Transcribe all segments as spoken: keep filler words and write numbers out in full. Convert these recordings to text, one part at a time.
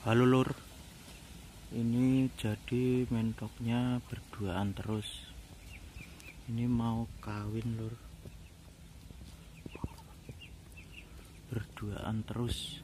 Halo lur, ini jadi mentoknya berduaan terus. Ini mau kawin lur, berduaan terus.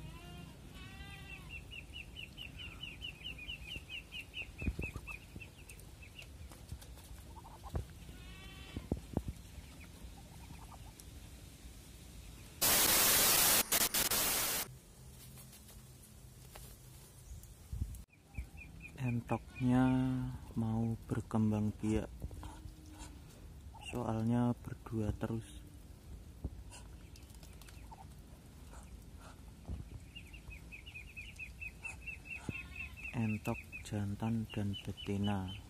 Entoknya mau berkembang biak, soalnya berdua terus. Entok jantan dan betina.